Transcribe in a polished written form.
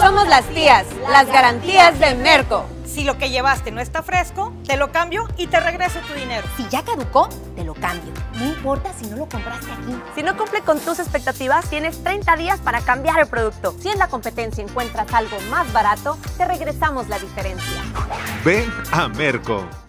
Somos las tías, las garantías de Merco. Si lo que llevaste no está fresco, te lo cambio y te regreso tu dinero. Si ya caducó, te lo cambio. No importa si no lo compraste aquí. Si no cumple con tus expectativas, tienes 30 días para cambiar el producto. Si en la competencia encuentras algo más barato, te regresamos la diferencia. Ven a Merco.